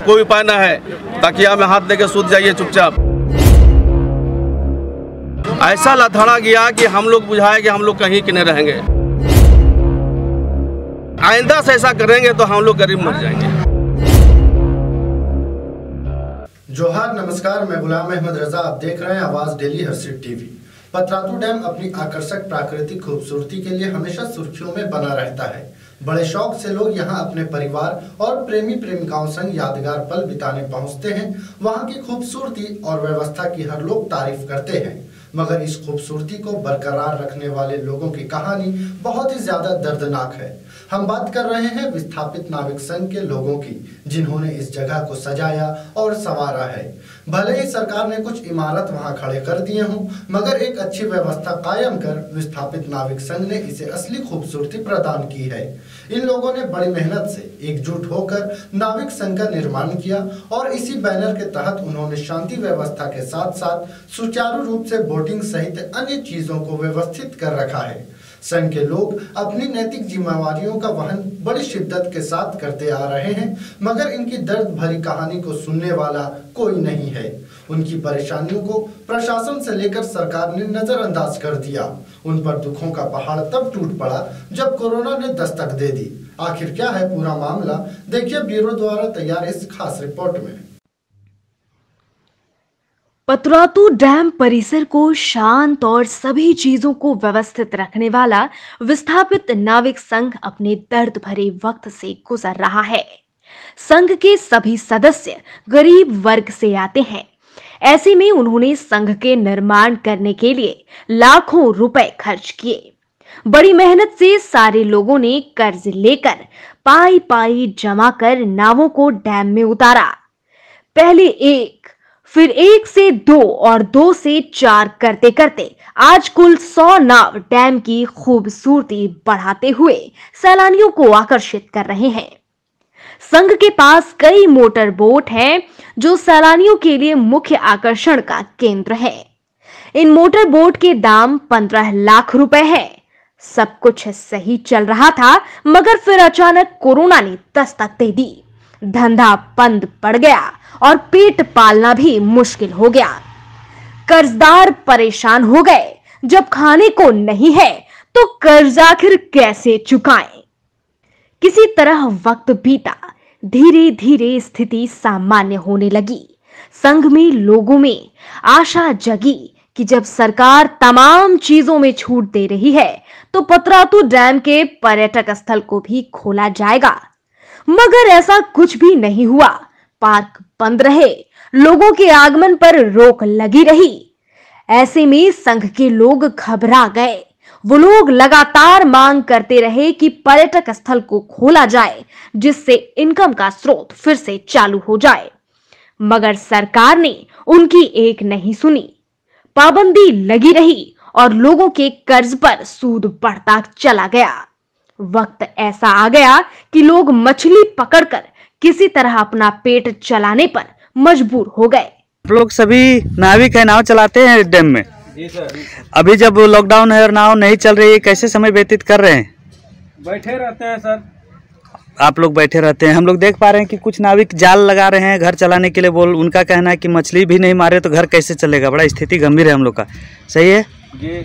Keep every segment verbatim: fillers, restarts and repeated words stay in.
कोई उपाय ना है, तकिया में हाथ देके सूत जाइए चुपचाप। ऐसा लथड़ा गया कि हम लोग बुझाए कि हम लोग कहीं के नहीं रहेंगे। आइंदा से ऐसा करेंगे तो हम लोग गरीब मर जाएंगे। जोहार, नमस्कार, मैं गुलाम अहमद रजा। आप देख रहे हैं आवाज daily Harshit TV. Patratu dam अपनी आकर्षक प्राकृतिक खूबसूरती के लिए हमेशा सुर्खियों में बना रहता है। बड़े शौक से लोग यहां अपने परिवार और प्रेमी प्रेमिकाओं संग यादगार पल बिताने पहुंचते हैं। वहां की खूबसूरती और व्यवस्था की हर लोग तारीफ करते हैं, मगर इस खूबसूरती को बरकरार रखने वाले लोगों की कहानी बहुत ही ज्यादा दर्दनाक है। हम बात कर रहे हैं विस्थापित नाविक संघ के लोगों की, जिन्होंने इस जगह को सजाया और संवारा है। भले ही सरकार ने कुछ इमारत वहां खड़े कर दिए हों, मगर एक अच्छी व्यवस्था कायम कर विस्थापित नाविक संघ ने इसे असली खूबसूरती प्रदान की है। इन लोगों ने बड़ी मेहनत से एकजुट होकर नाविक संघ का निर्माण किया और इसी बैनर के तहत उन्होंने शांति व्यवस्था के साथ साथ सुचारू रूप से बोटिंग सहित अन्य चीजों को व्यवस्थित कर रखा है। संघ के लोग अपनी नैतिक जिम्मेवारियों का वहन बड़ी शिद्दत के साथ करते आ रहे हैं, मगर इनकी दर्द भरी कहानी को सुनने वाला कोई नहीं है। उनकी परेशानियों को प्रशासन से लेकर सरकार ने नजरअंदाज कर दिया। उन पर दुखों का पहाड़ तब टूट पड़ा जब कोरोना ने दस्तक दे दी। आखिर क्या है पूरा मामला, देखिए ब्यूरो द्वारा तैयार इस खास रिपोर्ट में। पतरातू डैम परिसर को शांत और सभी चीजों को व्यवस्थित रखने वाला विस्थापित नाविक संघ अपने दर्द भरे वक्त से गुजर रहा है। संघ के सभी सदस्य गरीब वर्ग से आते हैं। ऐसे में उन्होंने संघ के निर्माण करने के लिए लाखों रुपए खर्च किए। बड़ी मेहनत से सारे लोगों ने कर्ज लेकर पाई पाई जमा कर नावों को डैम में उतारा। पहले एक, फिर एक से दो और दो से चार करते करते आज कुल सौ नाव डैम की खूबसूरती बढ़ाते हुए सैलानियों को आकर्षित कर रहे हैं। संघ के पास कई मोटर बोट हैं जो सैलानियों के लिए मुख्य आकर्षण का केंद्र है। इन मोटर बोट के दाम पंद्रह लाख रुपए है। सब कुछ सही चल रहा था, मगर फिर अचानक कोरोना ने दस्तक दे दी। धंधा बंद पड़ गया और पेट पालना भी मुश्किल हो गया। कर्जदार परेशान हो गए। जब खाने को नहीं है तो कर्ज आखिर कैसे चुकाएं? किसी तरह वक्त बीता। धीरे धीरे स्थिति सामान्य होने लगी। संघ में लोगों में आशा जगी कि जब सरकार तमाम चीजों में छूट दे रही है तो पतरातू डैम के पर्यटक स्थल को भी खोला जाएगा। मगर ऐसा कुछ भी नहीं हुआ। पार्क बंद रहे, लोगों के आगमन पर रोक लगी रही। ऐसे में संघ के लोग घबरा गए। वो लोग लगातार मांग करते रहे कि पर्यटक स्थल को खोला जाए, जिससे इनकम का स्रोत फिर से चालू हो जाए। मगर सरकार ने उनकी एक नहीं सुनी। पाबंदी लगी रही और लोगों के कर्ज पर सूद बढ़ता चला गया। वक्त ऐसा आ गया कि लोग मछली पकड़कर किसी तरह अपना पेट चलाने पर मजबूर हो गए। आप लोग सभी नाविक है, नाव चलाते हैं डैम में। जी सर। अभी जब लॉकडाउन है और नाव नहीं चल रही है, कैसे समय व्यतीत कर रहे हैं? बैठे रहते हैं सर। आप लोग बैठे रहते हैं। हम लोग देख पा रहे हैं कि कुछ नाविक जाल लगा रहे हैं घर चलाने के लिए। बोल उनका कहना है कि मछली भी नहीं मारे तो घर कैसे चलेगा। बड़ा स्थिति गंभीर है हम लोग का। सही है जी।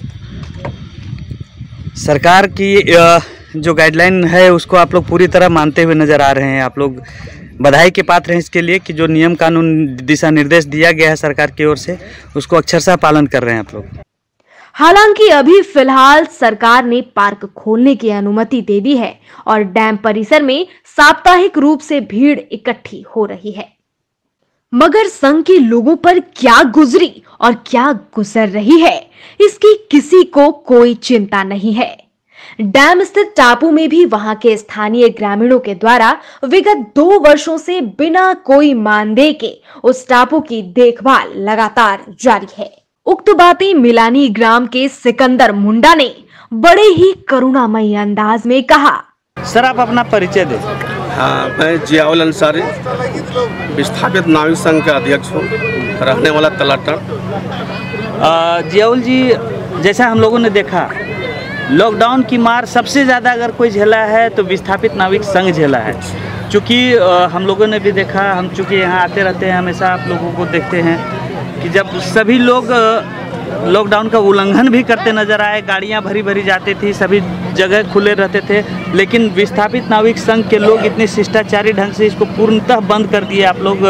सरकार की जो गाइडलाइन है उसको आप लोग पूरी तरह मानते हुए नजर आ रहे हैं। आप लोग बधाई के पात्र हैं इसके लिए कि जो नियम कानून दिशा निर्देश दिया गया है सरकार की ओर से, उसको अक्षरशः पालन कर रहे हैं आप लोग। हालांकि अभी फिलहाल सरकार ने पार्क खोलने की अनुमति दे दी है और डैम परिसर में साप्ताहिक रूप से भीड़ इकट्ठी हो रही है। मगर संघ के लोगों पर क्या गुजरी और क्या गुजर रही है, इसकी किसी को कोई चिंता नहीं है। डैम स्थित टापू में भी वहां के स्थानीय ग्रामीणों के द्वारा विगत दो वर्षों से बिना कोई मानदेय के उस टापू की देखभाल लगातार जारी है। उक्त बातें मिलानी ग्राम के सिकंदर मुंडा ने बड़े ही करुणामयी अंदाज में कहा। सर, आप अपना परिचय दें। हाँ, मैं जियाउल अंसारी, विस्थापित नाविक संघ का अध्यक्ष हूँ, रहने वाला तलाटन। जियाउल जी, जैसा हम लोगों ने देखा लॉकडाउन की मार सबसे ज़्यादा अगर कोई झेला है तो विस्थापित नाविक संघ झेला है। चूँकि हम लोगों ने भी देखा, हम चूँकि यहाँ आते रहते हैं, हमेशा आप लोगों को देखते हैं कि जब सभी लोग लॉकडाउन का उल्लंघन भी करते नज़र आए, गाड़ियाँ भरी भरी जाती थी, सभी जगह खुले रहते थे, लेकिन विस्थापित नाविक संघ के लोग इतने शिष्टाचारी ढंग से इसको पूर्णतः बंद कर दिए आप लोग।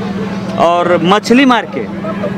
और मछली मार के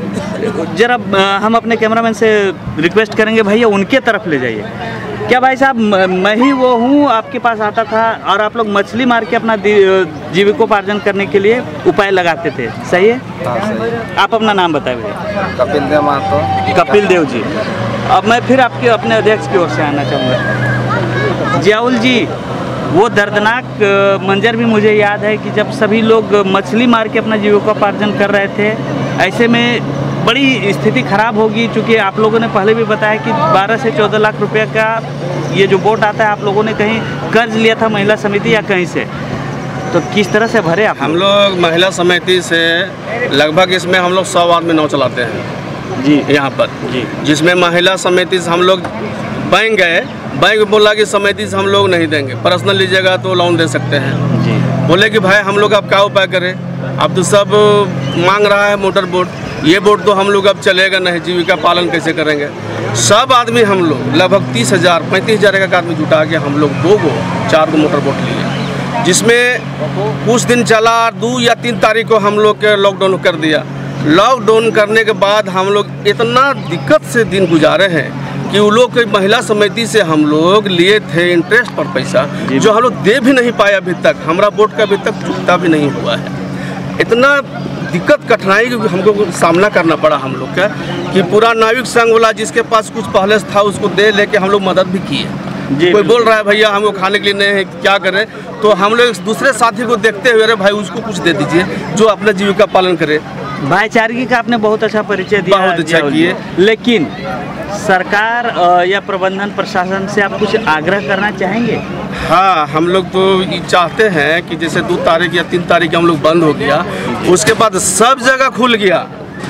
जरा हम अपने कैमरामैन से रिक्वेस्ट करेंगे, भैया उनके तरफ ले जाइए। क्या भाई साहब, मैं ही वो हूँ, आपके पास आता था और आप लोग मछली मार के अपना जीविकोपार्जन करने के लिए उपाय लगाते थे, सही है? हाँ, सही है। आप अपना नाम बताए भैया। कपिल देव महतो। कपिल देव जी। अब मैं फिर आपके अपने अध्यक्ष की ओर से आना चाहूँगा। जियाउल जी, वो दर्दनाक मंजर भी मुझे याद है कि जब सभी लोग मछली मार के अपना जीविकोपार्जन कर रहे थे, ऐसे में बड़ी स्थिति खराब होगी। चूँकि आप लोगों ने पहले भी बताया कि बारह से चौदह लाख रुपए का ये जो बोट आता है, आप लोगों ने कहीं कर्ज लिया था महिला समिति या कहीं से, तो किस तरह से भरे आप? हम लोग महिला समिति से लगभग इसमें हम लोग सौ आदमी नाव चलाते हैं जी यहाँ पर जी, जिसमें महिला समिति से हम लोग बैंक गए, बैंक बोला कि समिति से हम लोग नहीं देंगे, पर्सनल लीजिएगा तो लोन दे सकते हैं जी। बोले कि भाई हम लोग अब क्या उपाय करें, अब तो सब मांग रहा है मोटर बोट, ये बोट तो हम लोग अब चलेगा नहीं, जीविका पालन कैसे करेंगे। सब आदमी हम लोग लगभग तीस हज़ार पैंतीस हज़ार एक आदमी जुटा के हम लोग दो गो चार गो मोटर बोट लिए, जिसमें कुछ दिन चला, दो या तीन तारीख को हम लोग के लॉकडाउन कर दिया। लॉकडाउन करने के बाद हम लोग इतना दिक्कत से दिन गुजारे हैं कि वो लोग महिला समिति से हम लोग लिए थे इंटरेस्ट पर पैसा, जो हम लोग दे भी नहीं पाए अभी तक, हमारा बोट का अभी तक चुकता भी नहीं हुआ है। इतना दिक्कत कठिनाई हमको सामना करना पड़ा हम लोग का कि पूरा नाविक संघ वाला जिसके पास कुछ पहले था उसको दे लेके हम लोग मदद भी किए। कोई बोल रहा है भैया हमको खाने के लिए नहीं है, क्या करें, तो हम लोग दूसरे साथी को देखते हुए, अरे भाई उसको कुछ दे दीजिए जो अपना जीविका पालन करे। भाईचारगी का आपने बहुत अच्छा परिचय दिया, बहुत अच्छा किए। लेकिन सरकार या प्रबंधन प्रशासन से आप कुछ आग्रह करना चाहेंगे? हाँ, हम लोग तो ये चाहते हैं कि जैसे दो तारीख या तीन तारीख हम लोग बंद हो गया, उसके बाद सब जगह खुल गया,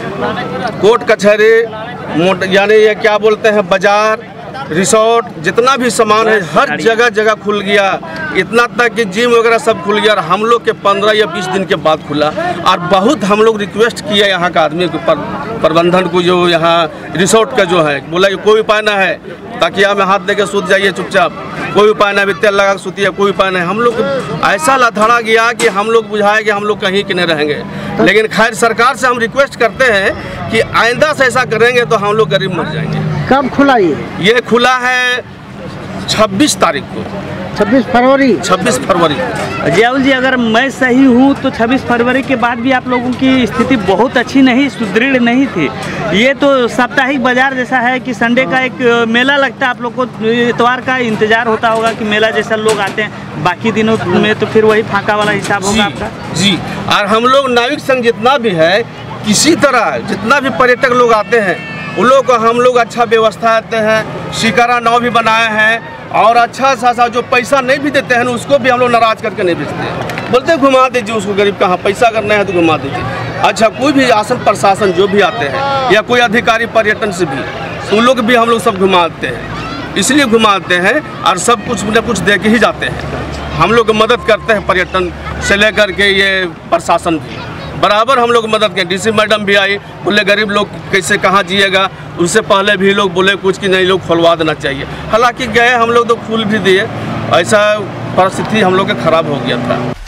कोर्ट कचहरी, यानी ये क्या बोलते हैं, बाजार, रिसोर्ट, जितना भी सामान है हर जगह जगह खुल गया। इतना तक कि जिम वगैरह सब खुल गया और हम लोग के पंद्रह या बीस दिन के बाद खुला। और बहुत हम लोग रिक्वेस्ट किया यहाँ का आदमी को, पर, प्रबंधन को, जो यहाँ रिसोर्ट का जो है, बोला कि कोई उपाय ना है, तकिया में हाथ दे के सूत जाइए चुपचाप, कोई उपाय ना, तेल लगा के सूतिए, कोई उपाय नहीं। हम लोग ऐसा लथड़ा गया कि हम लोग बुझाए कि हम लोग कहीं के नहीं रहेंगे। लेकिन खैर सरकार से हम रिक्वेस्ट करते हैं कि आइंदा से ऐसा करेंगे तो हम लोग गरीब मर जाएंगे। कब खुला ये? ये खुला है छब्बीस तारीख को, छब्बीस फरवरी। छब्बीस फरवरी। जियाउल जी, अगर मैं सही हूँ तो छब्बीस फरवरी के बाद भी आप लोगों की स्थिति बहुत अच्छी नहीं, सुदृढ़ नहीं थी। ये तो साप्ताहिक बाजार जैसा है कि संडे का एक मेला लगता है, आप लोग को इतवार का इंतजार होता होगा कि मेला जैसा लोग आते हैं, बाकी दिनों में तो फिर वही फाका वाला हिसाब होगा आपका। जी, और हम लोग नाविक संघ जितना भी है, किसी तरह जितना भी पर्यटक लोग आते हैं उन लोग को हम लोग अच्छा व्यवस्था देते हैं, शिकारा नाव भी बनाए हैं, और अच्छा सा सा जो पैसा नहीं भी देते हैं उसको भी हम लोग नाराज करके नहीं बेचते हैं, बोलते हैं घुमा दीजिए उसको, गरीब कहाँ पैसा करना है तो घुमा दीजिए। अच्छा, कोई भी आसन प्रशासन जो भी आते हैं या कोई अधिकारी पर्यटन से भी, उन लोग भी हम लोग सब घुमाते हैं, इसलिए घुमाते हैं और सब कुछ न कुछ दे के ही जाते हैं। हम लोग मदद करते हैं, पर्यटन से लेकर के ये प्रशासन भी बराबर हम लोग मदद करें। डीसी मैडम भी आई, बोले गरीब लोग कैसे कहाँ जिएगा, उससे पहले भी लोग बोले कुछ कि नहीं लोग खुलवा देना चाहिए। हालांकि गए हम लोग तो फूल भी दिए, ऐसा परिस्थिति हम लोग का खराब हो गया था।